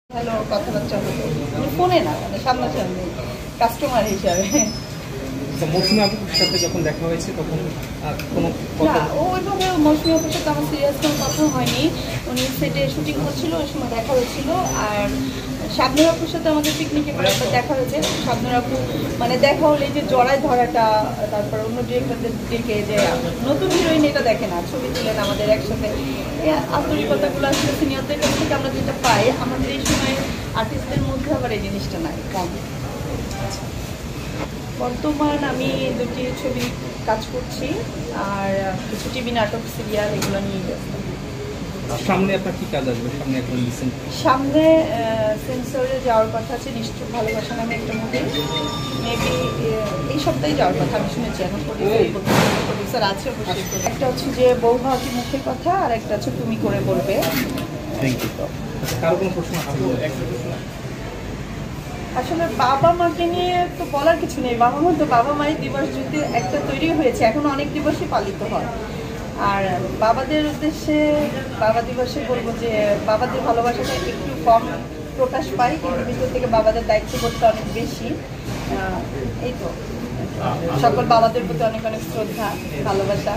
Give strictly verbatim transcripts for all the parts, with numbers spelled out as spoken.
Hello কথাবার্তা হতো মানে ফোনে না মানে সামনাসামনি কাস্টমার হিসাবে। মৌসুমী আপুর সাথে যখন দেখা হয়েছে তখন কোনো না ও ওইভাবে মৌসুমী আপুর সাথে আমার সিরিয়াস কোনো কথা হয়নি। উনি সেটে শুটিং হচ্ছিল ওই সময় দেখা হয়েছিল। আর শাবনূর আপুর সাথে আমাদের পিকনিকে একবার দেখা হয়েছে। শাবনূর আপু মানে দেখা হলে যে জড়ায় ধরাটা, তারপর অন্য ডিরেক্টরদের দিকে যে নতুন হিরোইন এটা দেখে না, ছবি তুলেন আমাদের একসাথে, এই আন্তরিকতাগুলো আসলে সিনিয়রদের কাছ থেকে আমরা যেটা পাই আমাদের এই সময় আর্টিস্টদের মধ্যে আবার এই জিনিসটা নাই, কম। বর্তমান আমি দুটি ছবি কাজ করছি আর কিছু টিভি নাটক সিরিয়াল এগুলো নিয়ে ব্যস্ত। সামনে আপনার কি কাজ আসবে? সামনে এখন রিসেন্ট সামনে সেন্সরে যাওয়ার কথা আছে, নিশ্চয় ভালোবাসা নামে একটা মুভি, মেবি এই সপ্তাহে যাওয়ার কথা আমি শুনেছি। এখন প্রডিউসার আছে অবশ্যই। একটা হচ্ছে যে বউ ভাবি মুখের কথা, আর একটা হচ্ছে তুমি করে বলবে। Thank you. কারো কোনো প্রশ্ন আছে? আসলে বাবা মাকে নিয়ে তো বলার কিছু নেই, বাবা মা তো বাবা মায়ের দিবস যদি একটা তৈরি হয়েছে, এখন অনেক দিবসই পালিত হয়। আর বাবাদের উদ্দেশ্যে বাবা দিবসে বলবো যে বাবাদের ভালোবাসাটা একটু কম প্রকাশ পায়, কিন্তু ভিতর থেকে বাবাদের দায়িত্ববোধটা অনেক বেশি। এই তো সকল বাবাদের প্রতি অনেক অনেক শ্রদ্ধা ভালোবাসা।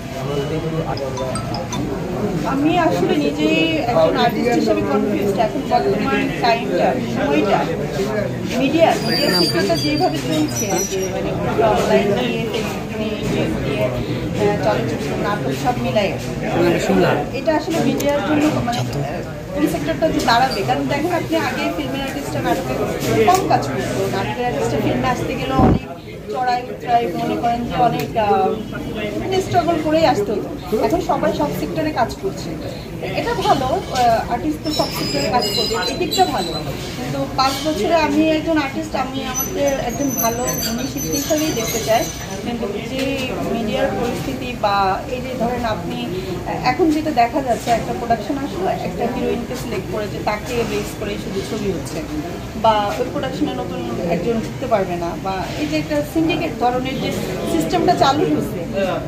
আমি আসলে নিজেই একজন আর্টিস্ট হিসেবে কনফিউজড এখন বর্তমান টাইমটা, সময়টা, মিডিয়া মিডিয়া সেক্টরটা যেভাবে চলছে, যে মানে অনলাইন দিয়ে ফেসবুক নিয়ে ইউটিউব দিয়ে চলচ্চিত্র নাটক সব মিলাই, এটা আসলে মিডিয়ার জন্য মানে কোন সেক্টরটা যে দাঁড়াবে। কারণ দেখেন আপনি আগে ফিল্মের আর্টিস্টরা নাটকে কম কাজ করতো, নাটকের আর্টিস্টরা ফিল্মে আসতে গেলেও অনেক চড়াই উতরাই মনে করেন যে অনেক মানে স্ট্রাগল করেই আসতে হতো। এখন সবাই সব সেক্টরে কাজ করছে, এটা ভালো, আর্টিস্ট তো সব সেক্টরে কাজ করবে, এই দিকটা ভালো। কিন্তু পাঁচ বছরে আমি একজন আর্টিস্ট, আমি আমাদের একজন ভালো গুণী শিল্পী হিসাবেই দেখতে চাই। কিন্তু যে মিডিয়ার পরিস্থিতি বা এই যে ধরেন আপনি এখন যেটা দেখা যাচ্ছে, একটা প্রোডাকশন আসলে একটা হিরোইনকে সিলেক্ট করেছে, তাকে বেস করে শুধু ছবি হচ্ছে, বা ওই প্রোডাকশনে নতুন একজন ঢুকতে পারবে না, বা এই যে একটা সিন্ডিকেট ধরনের যে সিস্টেমটা চালু হচ্ছে,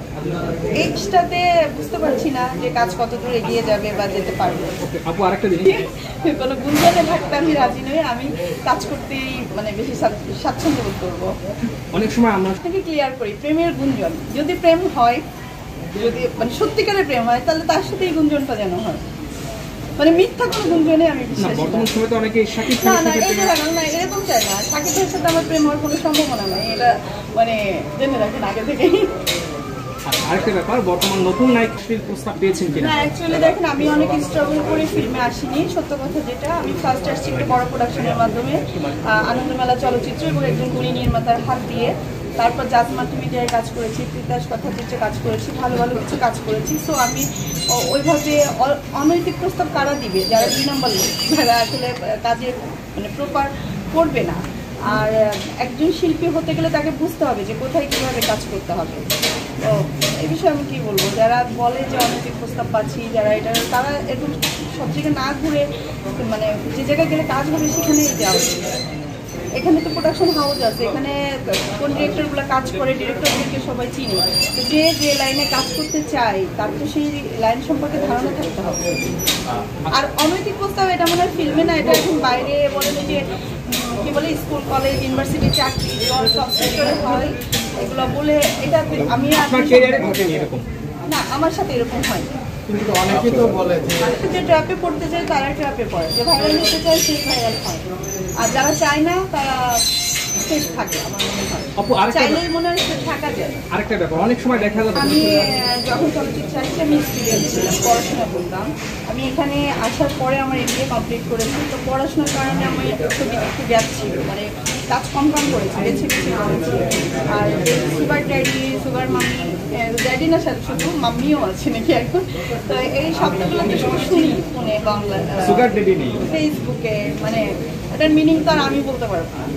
এইটাতে বুঝতে পারছি না যে কাজ কত দূর এগিয়ে যাবে বা যেতে পারবে। আপু আরেকটা জিনিস, কোনো গুঞ্জনে থাকতে আমি রাজি নই, আমি কাজ করতেই মানে বেশি স্বাচ্ছন্দ্য বোধ করবো। অনেক সময় আমরা থেকে ক্লিয়ার করি প্রেমের গুঞ্জন, যদি প্রেম হয়, যদি মানে সত্যিকারের প্রেম হয়, তাহলে তার সাথে এই গুঞ্জনটা যেন হয়, মানে মিথ্যা কোনো গুঞ্জনে আমি বিশ্বাস করি। বর্তমান সময় তো অনেকে শাকিব না না এই ধরনের না, এরকম চাই না, শাকিবের সাথে আমার প্রেম হওয়ার কোনো সম্ভাবনা নাই, এটা মানে জেনে রাখেন আগে থেকেই। আরেকটা ব্যাপার, বর্তমান নতুন নায়ক প্রস্তাব পেয়েছেন কিনা? না অ্যাকচুয়ালি দেখেন আমি অনেক স্ট্রাগল করে ফিল্মে আসিনি, সত্য কথা যেটা। আমি ফার্স্ট আসছি একটা বড় প্রোডাকশনের মাধ্যমে, আনন্দমেলা চলচ্চিত্র এবং একজন গুণী নির্মাতার হাত দিয়ে। তারপর জাজ মাল্টিমিডিয়ায় কাজ করেছি, তিতাস কথাচিত্রে কাজ করেছি, ভালো ভালো কিছু কাজ করেছি। সো আমি ওইভাবে অনৈতিক প্রস্তাব কারা দিবে? যারা দুই নম্বর লোক, যারা আসলে কাজের মানে প্রপার করবে না। আর একজন শিল্পী হতে গেলে তাকে বুঝতে হবে যে কোথায় কীভাবে কাজ করতে হবে। তো এই বিষয়ে আমি কী বলবো, যারা বলে যে অনৈতিক প্রস্তাব পাচ্ছি, যারা এটা, তারা এরকম সব জায়গায় না ঘুরে মানে যে জায়গায় গেলে কাজ হবে সেখানেই যাওয়া উচিত। এখানে তো প্রোডাকশন হাউস আছে, এখানে কোন ডিরেক্টরগুলো কাজ করে, ডিরেক্টরদেরকে সবাই চিনি। তো যে যে লাইনে কাজ করতে চায় তার তো সেই লাইন সম্পর্কে ধারণা থাকতে হবে। আর অনৈতিক প্রস্তাব এটা মনে হয় ফিল্মে না, এটা এখন বাইরে বলে যে কি বলে স্কুল কলেজ ইউনিভার্সিটি চাকরি সব সেক্টরে হয় এগুলো বলে, এটা আমি না আমার সাথে এরকম হয়। কিন্তু অনেকেই তো বলে যে ট্র্যাপে পড়তে চায় তারা ট্র্যাপে পড়ে, যে ভাইরাল হতে চায় সেই ভাইরাল হয়, আর যারা চায় না তারা সেফ থাকে। আমার মনে হয় চাইলেই মনে হয় সেফ থাকা যায়। আরেকটা ব্যাপার, অনেক সময় দেখা যাবে আমি যখন চলচ্চিত্র আসছি আমি স্টুডেন্ট ছিলাম, পড়াশোনা করতাম। আমি এখানে আসার পরে আমার এমবিএ কমপ্লিট করেছি। তো পড়াশোনার কারণে আমার ছবি একটু গ্যাপ ছিল, মানে কাজ কম কম করেছি, বেছে বেছে করেছি। আর sugar daddy, sugar mummy, daddy না সাথে শুধু মাম্মিও আছে নাকি এখন, তো এই শব্দগুলো তো শুনি ফোনে, বাংলা সুগার ড্যাডি নেই ফেসবুকে, মানে এটার মিনিং তো আর আমি বলতে পারবো না।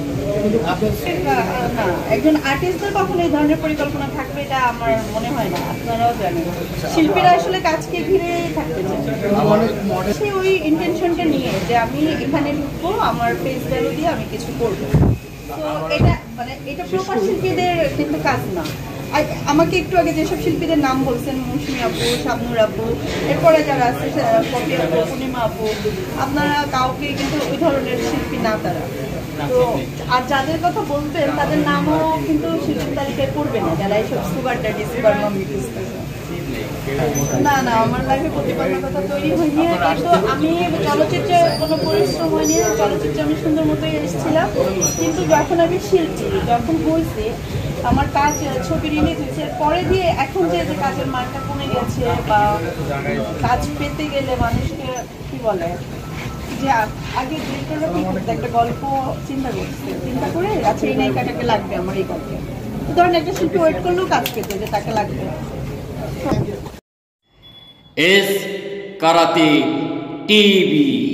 একজন আর্টিস্টদের কখন এই ধরনের পরিকল্পনা থাকবে এটা আমার মনে হয় না, আপনারাও জানেন। শিল্পীরা আসলে কাজকে ঘিরেই থাকতে চায়, সে ওই ইন্টেনশনটা নিয়ে যে আমি এখানে ঢুকবো, আমার ফেস ভ্যালু দিয়ে আমি কিছু করবো। তো এটা মানে এটা প্রপার শিল্পীদের কিন্তু কাজ না। আ- আমাকে একটু আগে যেসব শিল্পীদের নাম বলছেন, মৌসুমী আপু, শাবনুর আপু, এরপরে যারা আছে পপি আপু, পূর্ণিমা আপু, আপনারা কাউকে কিন্তু ওই ধরনের শিল্পী না তারা। তো আর যাদের কথা বলতেন তাদের নামও কিন্তু শিল্পীর তালিকায় পড়বে না, যারা এইসব সুগার ড্যাডি, সুগার মামি খুঁজতেছে। না না, আমার লাইফে প্রতিবন্ধকতা তৈরি হয়নি, কিন্তু আমি চলচ্চিত্রে কোনো পরিশ্রম হয়নি। চলচ্চিত্রে আমি সুন্দর মতোই এসেছিলাম, কিন্তু যখন আমি শিল্পী যখন হয়েছে, আমার কাজ ছবি রিলিজ হয়েছে, পরে দিয়ে এখন যে যে কাজের মানটা কমে গেছে, বা কাজ পেতে গেলে মানুষকে কি বলে যে আগে ডিরেক্টররা কি করতে একটা গল্প চিন্তা করছে, চিন্তা করে আচ্ছা এই নায়িকাটাকে লাগবে আমার এই গল্পে, ধরেন একটা শিল্পী ওয়েট করলেও কাজ পেতে যে তাকে লাগবে। S karate TV.